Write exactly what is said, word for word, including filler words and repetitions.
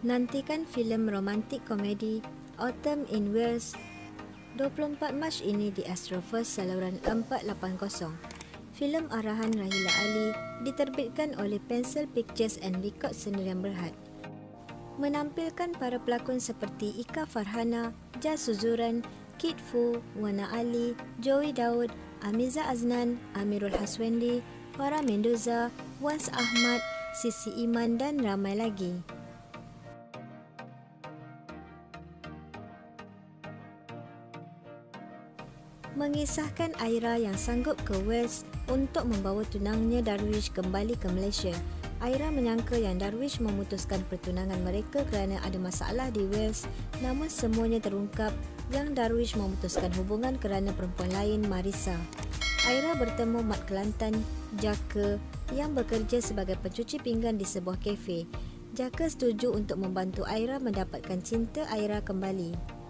Nantikan filem romantik komedi Autumn in Wales dua puluh empat Mac ini di Astroverse saluran empat lapan kosong. Filem arahan Rahila Ali diterbitkan oleh Pencil Pictures and Record Sendirian Berhad. Menampilkan para pelakon seperti Ika Farhana, Jas Suzuran, Kit Foo, Wana Ali, Joey Daud, Amiza Aznan, Amirul Haswendi, Farah Mendoza, Wans Ahmad, Sisi Iman dan ramai lagi. Mengisahkan Aira yang sanggup ke Wales untuk membawa tunangnya Darwish kembali ke Malaysia. Aira menyangka yang Darwish memutuskan pertunangan mereka kerana ada masalah di Wales, namun semuanya terungkap yang Darwish memutuskan hubungan kerana perempuan lain, Marissa. Aira bertemu Mat Kelantan, Jaka, yang bekerja sebagai pencuci pinggan di sebuah kafe. Jaka setuju untuk membantu Aira mendapatkan cinta Aira kembali.